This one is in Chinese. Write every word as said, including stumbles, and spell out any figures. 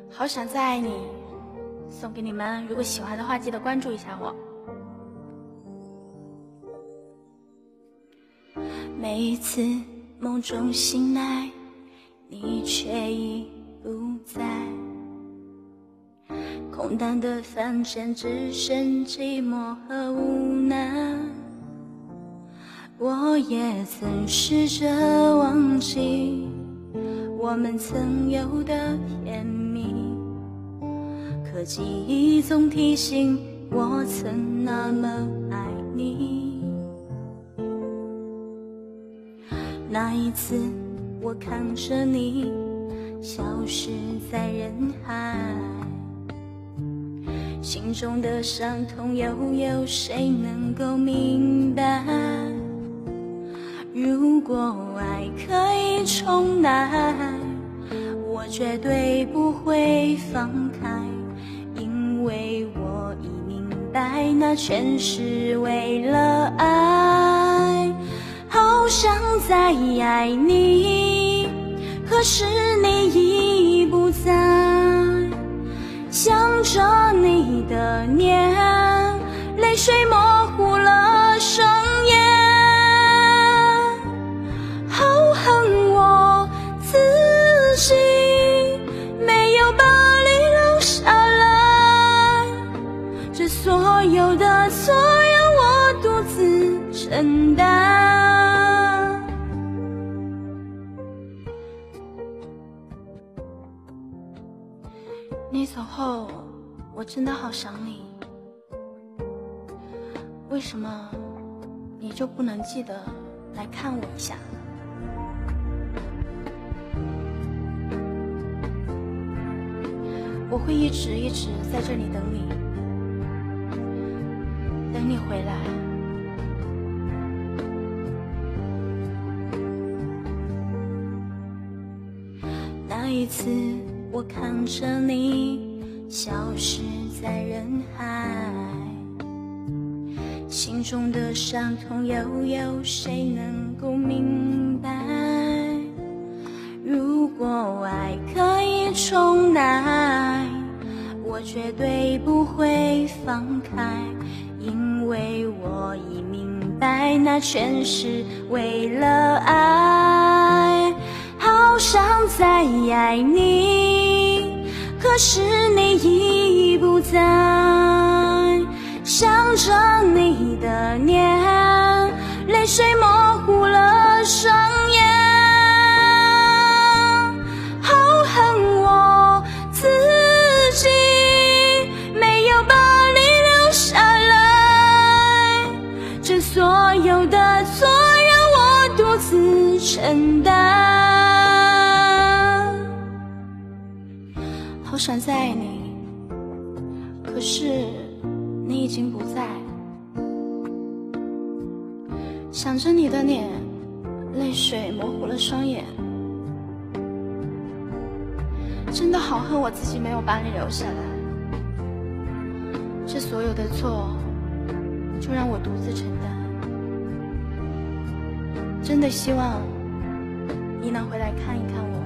好想再爱你，送给你们，如果喜欢的话，记得关注一下我。每一次梦中醒来，你却已不在，空荡的房间只剩寂寞和无奈。我也曾试着忘记我们曾有的甜蜜，可记忆总提醒我曾那么爱你。那一次我看着你消失在人海，心中的伤痛又有谁能够明白？如果爱可以重来，我绝对不会放开，因为我已明白，那全是为了爱。好想再爱你，可是你已不在，想着你的念，泪水模糊了双眼。好恨我自己没有把你留下来，这所有的错让我独自承担。你走后，我真的好想你。为什么你就不能记得来看我一下？我会一直一直在这里等你，等你回来。那一次我看着你消失在人海，心中的伤痛又有谁能够明白？如果爱可以重来，我绝对不会放开，因为我已明白，那全是为了爱。好想再爱你，可是你已不在，想着你的念，泪水模糊了双眼。好恨我自己没有把你留下来，这所有的错让我独自承担。好想再爱你，可是你已经不在，想着你的脸，泪水模糊了双眼。真的好恨我自己没有把你留下来，这所有的错就让我独自承担。真的希望你能回来看一看我。